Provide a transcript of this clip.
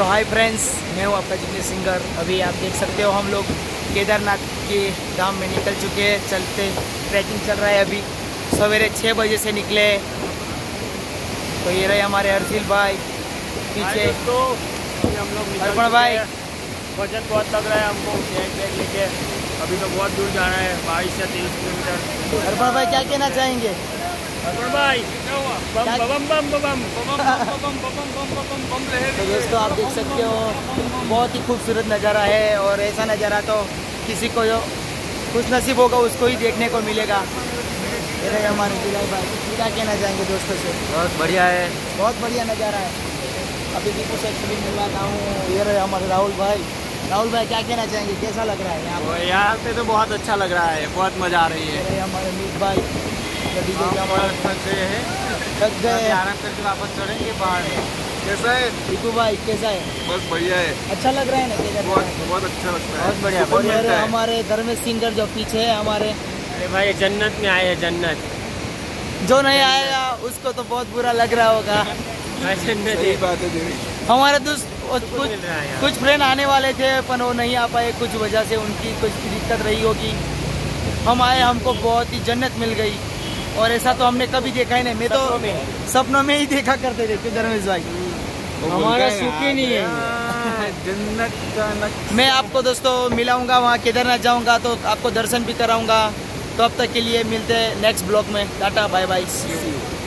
तो hi friends, मैं हूँ आपका जिग्नेश सिंगर। अभी आप देख सकते हो हम लोग केदारनाथ के धाम में निकल चुके हैं। चलते ट्रैकिंग चल रहा है। अभी सवेरे 6 बजे से निकले। तो ये रहे हमारे हर्षिल भाई पीछे। हम लोग अर्पण भाई, वजन बहुत लग रहा है हमको बैग लेके। अभी तो बहुत दूर जाना है, 22 या 23 किलोमीटर। अर्पण भाई क्या कहना चाहेंगे? अर्पण भाई बम बम बम बम बम रहे। तो दोस्तों आप देख सकते हो बहुत ही खूबसूरत नज़ारा है। और ऐसा नज़ारा तो किसी को जो खुश नसीब होगा उसको ही देखने को मिलेगा। ये रहे हमारे बिलाल भाई, क्या कहना चाहेंगे दोस्तों से? बहुत बढ़िया है, बहुत बढ़िया नज़ारा है। अभी दीपू से एक्चुअली मिलवा रहा हूँ। ये रहे हमारे राहुल भाई। राहुल भाई क्या कहना चाहेंगे, कैसा लग रहा है यहाँ पर? यहाँ पे तो बहुत अच्छा लग रहा है, बहुत मजा आ रही है। ये रहे हमारे मीत भाई। थक गए, आराम करके वापस चढ़ेंगे पहाड़। कैसा है दीपू भाई, कैसा है? बस बढ़िया है, अच्छा लग रहा है ना केदारनाथ? बहुत अच्छा लगता है, बहुत बढ़िया। और ये रहे हमारे धर्मेश सिंगर जो पीछे है हमारे। अरे भाई जन्नत में आए हैं, जन्नत। जो नहीं आएगा उसको तो बहुत बुरा लग रहा होगा। सही बात है। हमारे दोस्त कुछ फ्रेंड आने वाले थे पर वो नहीं आ पाए, कुछ वजह से उनकी कुछ दिक्कत रही होगी। हम आए, हमको बहुत ही जन्नत मिल गई। और ऐसा तो हमने कभी देखा ही नहीं। मैं तो सपनों में ही देखा करते थे धर्मेश भाई। हमारा सुख ही नहीं है जन्नत का। मैं आपको दोस्तों मिलाऊंगा, वहाँ केदारनाथ जाऊंगा तो आपको दर्शन भी कराऊंगा। तो अब तक के लिए मिलते हैं नेक्स्ट ब्लॉग में। Tata bye bye.